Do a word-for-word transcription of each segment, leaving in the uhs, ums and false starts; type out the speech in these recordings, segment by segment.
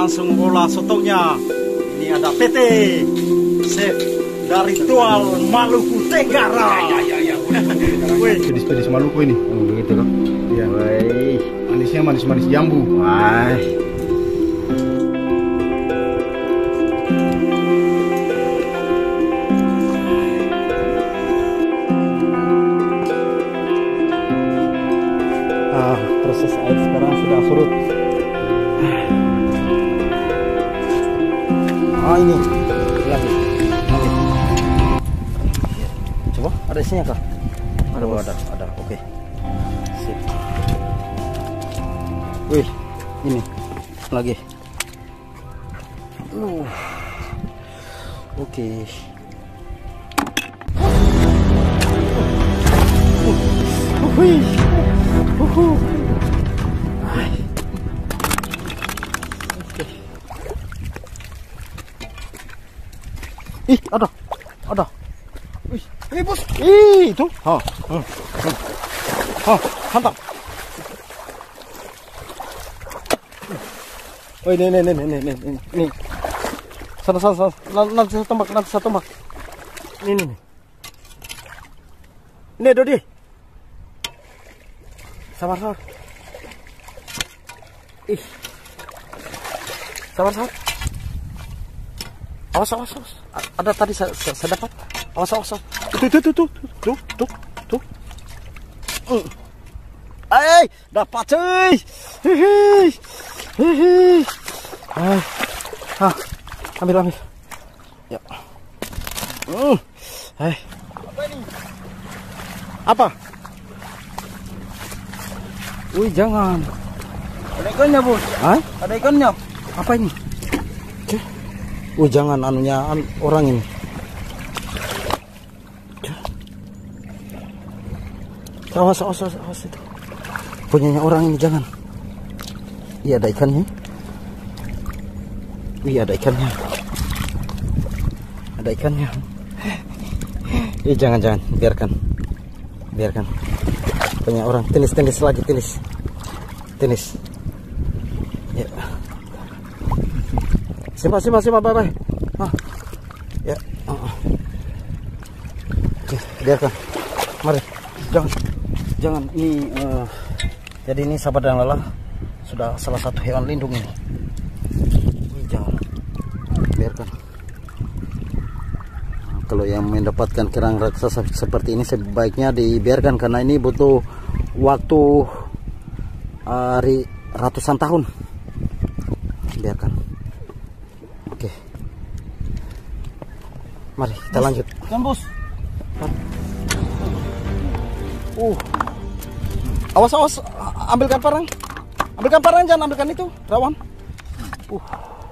langsung olah sotonya. Ini ada P T Chef dari Tual Maluku Tenggara. Ya, ya, ya. Wih, Pedis-pedis Maluku ini. oh, begitu loh. Iya. Wih, Manisnya manis-manis jambu. wah. Ah, proses air sekarang sudah surut. Ah, ini lagi, lagi. Coba, ada isinya kah? Ada, oh, ada, ada. Oke. Sip. Wih, ini lagi. Uh. Oke. Uh. Wih. Uhuh. Hai. Oke. Ih, ada, ada. Wih, eh bos, ih itu, ha, ha, ha, hantam. Oh ini, ini, ini, ini, ini, ini, ini. Sana, sana, sana, nanti saya tombak, nanti saya tombak. Ini, ini, ini. Ini, Dodi. Sabar, sabar. Ih. Sabar, sabar. Awas, awas, awas. Ada tadi saya, saya, saya dapat. Awas, awas, awas. Itu, itu, itu, tuh, tuh, tuh, tuh. Uh. Eh, dapat cuy. Hihi. Hihi. Ah. Ah. Ambil, ambil. Ya. Uh. Eh. Apa ini? Apa? Wih, jangan. Ada ikannya, Bos. Hah? Ada ikannya. Apa ini? Cih. Wih, jangan anunya an orang ini. Cih. Awas, awas, awas, awas itu. Punyanya orang ini, jangan. Iya, ada ikannya. Iya, ada ikannya. Ada ikannya. Ih, jangan, jangan, biarkan. Biarkan. Punya orang, tenis, tenis lagi, tenis. Tenis. Ya. Simpan, simpan, simpan, bye, bye. Ah. Ya. Ah. Oke, biarkan. Mari. Jangan. Jangan. Ini uh, jadi ini sahabat dan lelah sudah salah satu hewan lindung ini. Ini jangan. Biarkan. Nah, kalau yang mendapatkan kerang raksasa seperti ini sebaiknya dibiarkan karena ini butuh waktu uh, ratusan tahun. Biarkan. Oke. Mari kita lanjut. Kan, Bos. Uh. Awas, awas, ambilkan parang. Ambilkan parang, jangan ambilkan itu, rawan. Uh.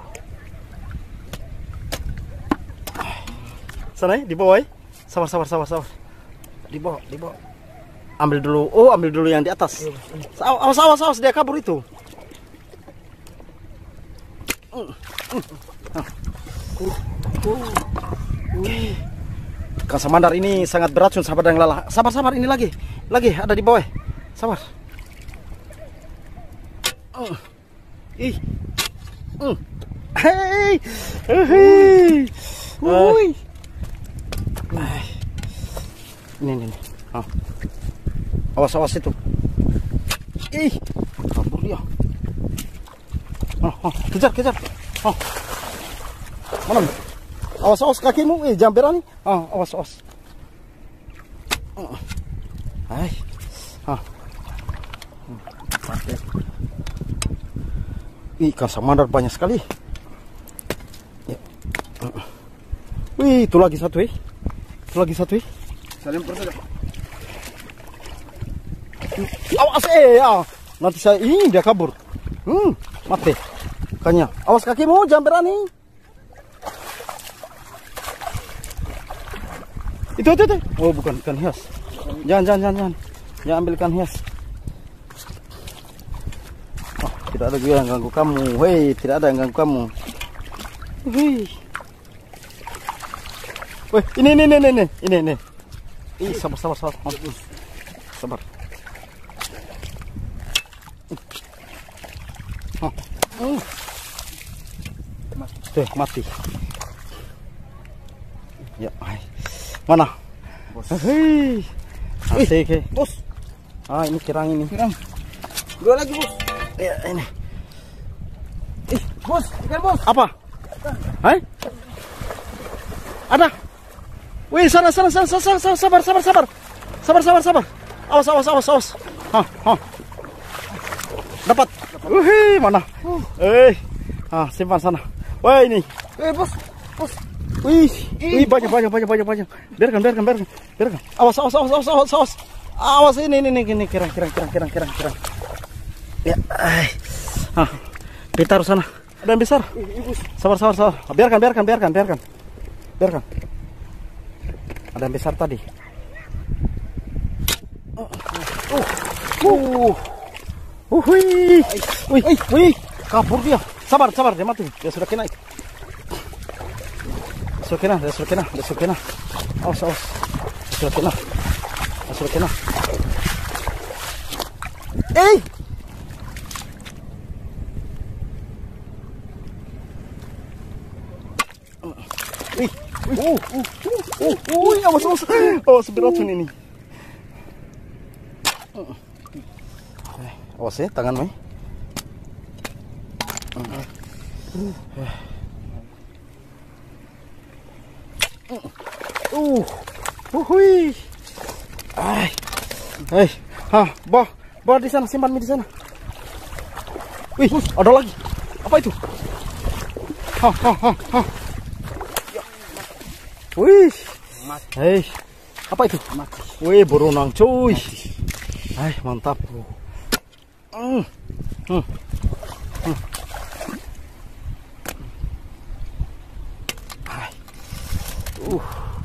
Sana di bawah. Sabar, sabar, sabar, sabar. Di bawah, di bawah. Ambil dulu. Oh, ambil dulu yang di atas. Awas, awas, awas, dia kabur itu. Uh. Uh. Uh. Ikan samandar ini sangat beracun, sahabat yang lelah. Sabar, sabar, ini lagi. Lagi ada di bawah. Sabar. Uh. Ih. Uh. Hei. Hei. Woi. Uh. Ini, ini, ini. Oh. Awas, awas itu. Ih. Kabur dia. Oh, oh. Kejar, kejar. Oh. Mana? Awas, awas kakimu, eh jangan berani. Ah, awas, awas. Hai. Ah. Ikan samandar banyak sekali. Ya. Wih, itu lagi satu, eh. Itu lagi satu, eh. Salim persen. Awas, eh, ya. Nanti saya ini dia kabur. Hmm, mati. Ikannya. Awas kakimu, jangan berani. Itu, itu, itu. Oh, bukan ikan hias. Jangan, jangan, jangan, jangan. Jangan ambil ikan hias. Oh, tidak ada juga yang ganggu kamu. Hei, tidak ada yang ganggu kamu. Hei. Wih, ini, ini, ini, ini, ini, ini. Ih, sabar, sabar, sabar. Sabar. Oh. Uh. Tuh, mati. Ya, hai. Mana? Bos. Hei. Asik, eh. Bos. Ah, ini kirang ini. Kirang. Dua lagi, Bos. Ya, ini. Ih, Bos, ikan Bos. Apa? Hai? Ada? Wih, sana, sana, sana, sana, sana, sabar, sabar, sabar. Sabar, sabar, sabar. Awas, awas, awas, awas. Hah, hah. Dapat. Wih, mana? Eh. Ah, simpan sana. Wah, ini. Eh, Bos. Bos. Wih, wih, banyak, banyak, banyak, banyak, banyak. Biarkan, biarkan, biarkan, biarkan. Awas, awas, awas, awas, awas, awas. Awas ini, ini, ini, ini, kirang, kirang, kirang, kirang, kirang, kirang. Ya, eh. Ah, kita harus sana. Ada yang besar. Sabar, sabar, sabar. Biarkan, biarkan, biarkan, biarkan. Biarkan. Ada yang besar tadi. Uh, uh, uh, wih, wih, wih, kabur dia. Sabar, sabar, dia mati. Dia sudah kena. Sudah kena, dia sudah kena, dia sudah kena. Awas, awas. Dia sudah kena. Dia sudah kena. Eh! Wih, wih, uh, uh, uh, uh, wih, awas, awas. Oh, seberacun ini. Eh, awas ya, tanganmu. Uh, uhui, ay, ay, ha, bah, bah di sana, simpan mie di sana. Wih, ada lagi. Apa itu? Ha, ha, ha, ha. Wih, hey, apa itu? Mati. Wih, berenang cuy. Ay, mantap. Hmm, hmm, hmm. Ay. Uh.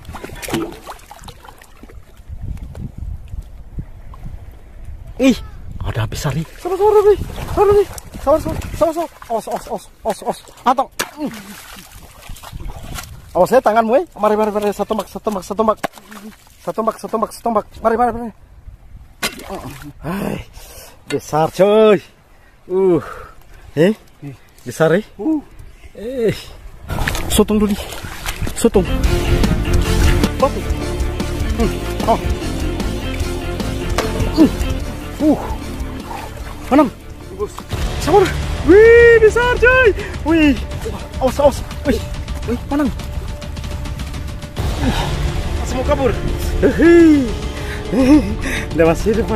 Ih, ada besar nih. Sabar, sabar, nih. Sabar, nih. Sabar, sabar, sabar, sabar. Awas, awas, awas, awas, awas. Atau. Mm. Awas ya tanganmu, eh. Mari, mari, mari. Satu tombak, satu tombak, satu tombak. Satu tombak, satu tombak, satu tombak. Mari, mari, mari. Hai, besar, coy. Uh. Eh? Besar, eh? Uh. Eh. Sotong dulu. Sotong. Batu. Hmm. Oh. Uh. Uh. Manam. Sabar. Wih, besar, coy. Wih. Awas, awas. Wih. Wih, manam. Langsung mau kabur. Hei. Udah masih di depan.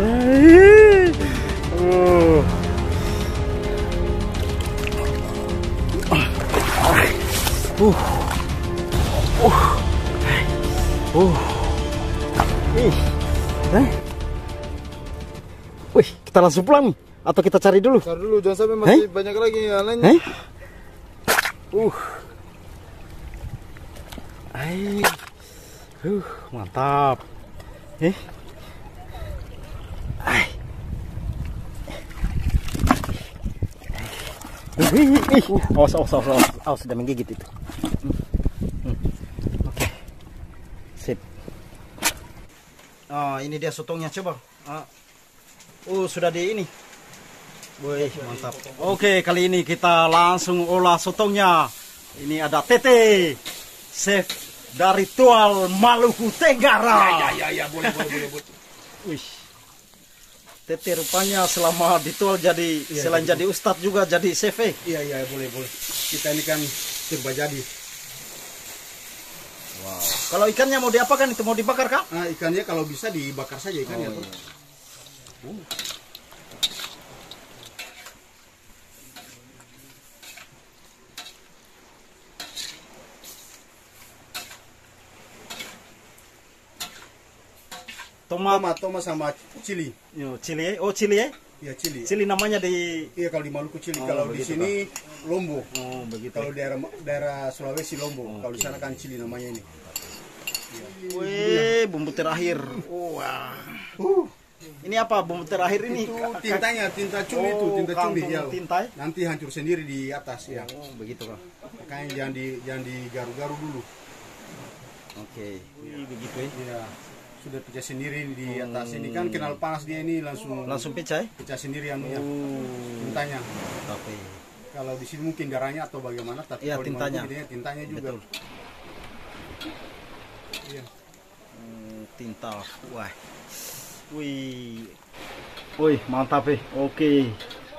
Uh. Uh. Uh. Uh. Ih. Eh? Wih, kita langsung pulang nih atau kita cari dulu? Cari dulu, jangan sampai masih eh? banyak lagi yang lainnya. Eh? Uh. Ay. Uh, mantap. Eh? Ay. Ih, ih, ih. Awas, awas, awas, awas, awas, sudah menggigit itu. Hmm. Hmm. Oke, sip. Oh, ini dia sotongnya, coba. Ah. Oh, sudah di ini. Wih, mantap. Oke, kali ini kita langsung olah sotongnya. Ini ada Tete, chef dari Tual Maluku Tenggara. Ya, ya, ya, boleh, boleh, boleh, boleh. Wih. Tete rupanya selama di Tual jadi Iya, selain iya. jadi ustadz juga jadi chef. Eh. Iya, iya, boleh, boleh. Kita ini kan serba jadi. Wow. Kalau ikannya mau diapakan itu? Mau dibakar kah? Nah, ikannya kalau bisa dibakar saja ikannya. Oh, tuh. iya. Uh. Tomat, Tomat, tomat sama cili. yo, cili, oh cili ya? Iya, cili. Cili namanya di. Iya, kalau di Maluku cili, Oh, kalau di begitu, sini Lombok. Oh begitu. Kalau daerah daerah Sulawesi Lombok, kalau di sana kan cili namanya ini. Wih, bumbu terakhir. Wah. Uh, Ini apa bumbu terakhir ini? itu tintanya, tinta cumi itu, Oh, tinta cumi kantong ya. tinta ya? Nanti hancur sendiri di atas ya. Oh begitu kah? Makanya jangan di jangan digaru-garu dulu. Oke. Wih, begitu ya. Iya. Sudah pecah sendiri di atas ini kan kenal panas dia ini langsung Langsung pecah ya? pecah sendiri anunya Oh. tintanya. Tapi Kalau di sini mungkin darahnya atau bagaimana, tapi Iya, kalau di tintanya. Maluku jadinya tintanya juga. Betul. Iya. Hmm, tinta. Wah. Wih. Wih, mantap eh. Oke.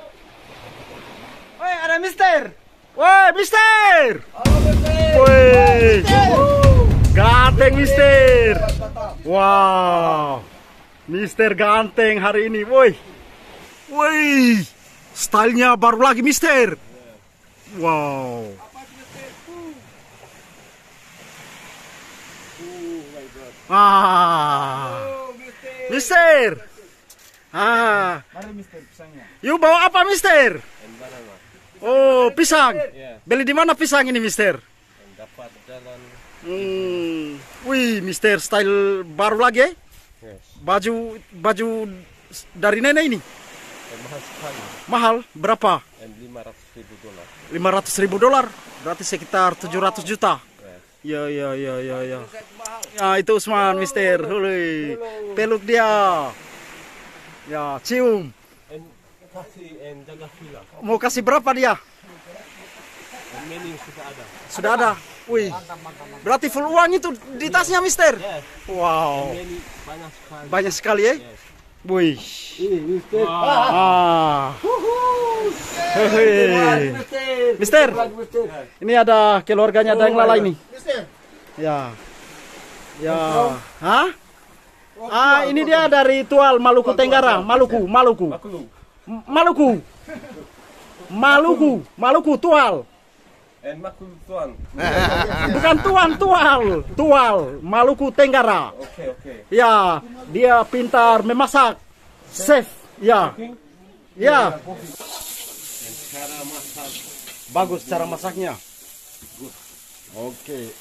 Woi, ada Mister. Woi, Mister. Woi. Ganteng Mister. Wow. Mister ganteng hari ini. Woi. Woi. Stylenya baru lagi Mister. Wow. Ah. Mister. Ah. Mari Mister pisangnya. Yuk bawa apa Mister? Oh, pisang. Beli di mana pisang ini Mister? Dapat jalan. Hmm. Wih, Mister style baru lagi eh? Yes. Baju baju dari nenek ini. Mahal sekali. Mahal berapa? And lima ratus ribu dolar. lima ratus ribu dolar. Berarti sekitar tujuh ratus juta. Yes. Ya ya ya ya ya. Ya itu Usman Mister. Hului. Peluk dia. Ya, cium. And kasih and jaga villa. Mau kasih berapa dia? And menu sudah ada. Sudah ada. Wih. Berarti full uang itu di tasnya Mister. Yes. Wow. Menu banyak sekali. Banyak sekali ya. Yes. Wih. Ini Mister. Ah. Hehe. Mister. Ini ada keluarganya ada yang lalai nih. Ya. Ya. Hah? Ah, ini dia dari Tual Maluku Tenggara, Maluku, Maluku. M- Maluku. Maluku, Maluku Tual. And makul tuan. Bukan Tuan, Tual. Tual, Maluku Tenggara. Oke oke. Ya, dia pintar memasak. Chef, ya. Ya. And cara masak. Bagus cara masaknya. Oke.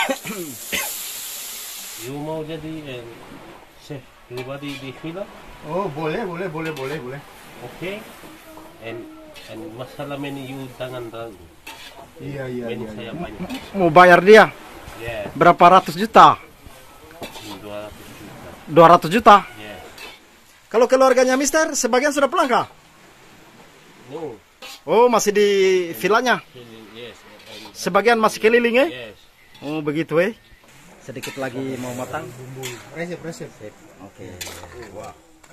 You mau jadi and chef pribadi di villa? Oh, boleh, boleh, boleh, boleh, boleh. Oke. And and masalah menu you jangan ragu. Iya, iya, Menu iya. saya banyak. Mau bayar dia Yes. berapa ratus juta? dua ratus juta. dua ratus juta. Yes. Kalau keluarganya Mister, sebagian sudah pulang kah? No. Oh, masih di villanya. Yes. And, Sebagian masih keliling eh? yes. Oh, begitu eh. Sedikit lagi mau matang. Bumbu resep, resep. Oke. Wah.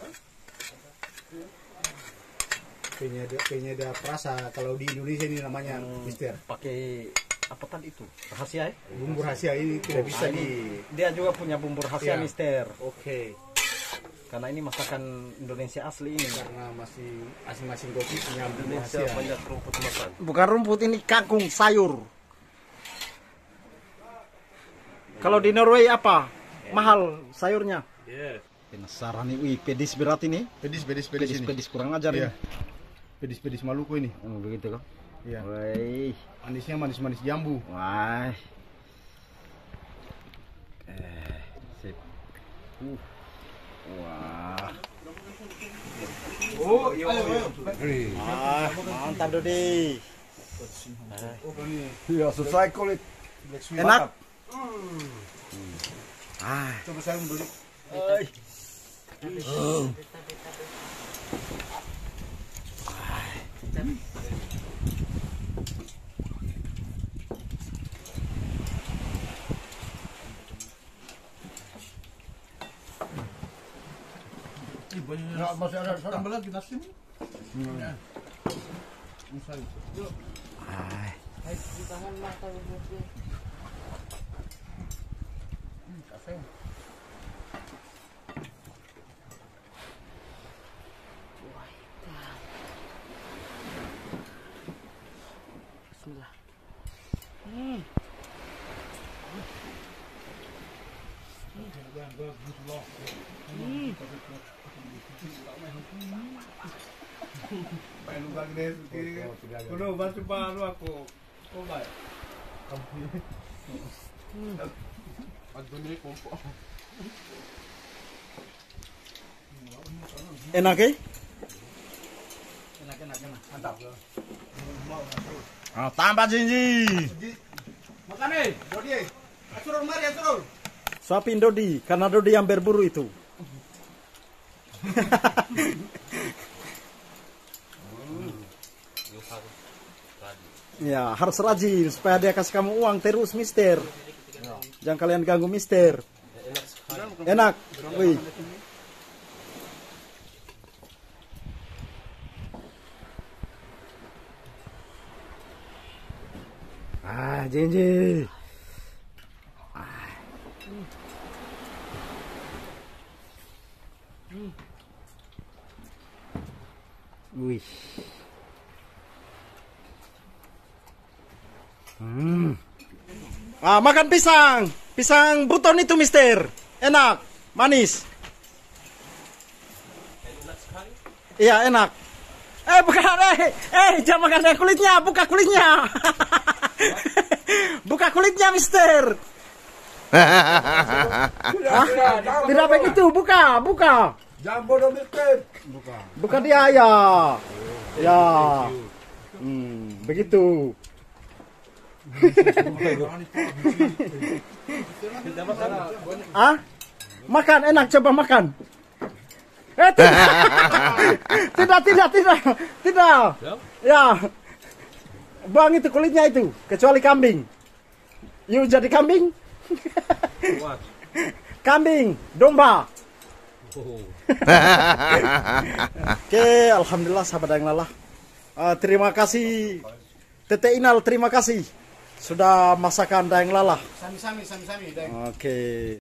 Kayaknya ada, kayaknya ada perasa kalau di Indonesia ini namanya Mister. Pakai apa tadi itu? Rahasia eh? Bumbu rahasia ini tidak bisa Ah, ini di. dia juga punya bumbu rahasia Iya. Mister. Oke. Karena ini masakan Indonesia asli ini. Karena masih masing-masing kopi punya bumbu Indonesia rahasia. banyak rumput makan. Bukan rumput ini kangkung sayur. Kalau di Norway apa? Mahal sayurnya. Yes. Penasaran nih, wih pedis berat ini. Pedis, pedis, pedis, Pedis ini. pedis kurang ajar Iya. ini. Pedis, pedis Maluku ini. Oh, begitu kok. Iya. Wih. Manisnya manis-manis jambu. Wah. Eh, sip. Uh. Wah. Oh, iya, iya. Ah, mantap Dodi. Iya, selesai kulit. Enak. Ah. Coba saya dulu. Nggak masih ada tambah lagi nasi ini. Ah. Kuno bantu baru aku. Coba. Enak eh? Enak, enak, enak. Mantap. Ah, tambah jinji. Makan eh, Dodi. Asurul mari, asurul. Suapin Dodi, karena Dodi yang berburu itu. You harus Ya, harus rajin supaya dia kasih kamu uang terus, Mister. Jangan kalian ganggu, Mister. Enak. Wih. Ah, Jenji. Ah. Wih. Hmm. Ah, makan pisang. Pisang buton itu, Mister. Enak, manis. Iya, enak. Eh, bukan, eh, eh, jangan makan eh, kulitnya, buka kulitnya. Buka kulitnya, Mister. Ah, tidak begitu, buka, buka. Jangan bodoh, Mister. Buka. Buka dia, ya. Ya. Hmm, begitu. Ah, makan enak, coba makan. Eh, tidak. tidak, tidak, tidak, tidak. Ya, buang itu kulitnya itu, kecuali kambing. You jadi kambing? Kambing, domba. Oke, alhamdulillah sahabat yang lelah. Uh, terima kasih, Tete Inal, terima kasih sudah masakan Dayang Lalah. Sami-sami, sami-sami. Oke.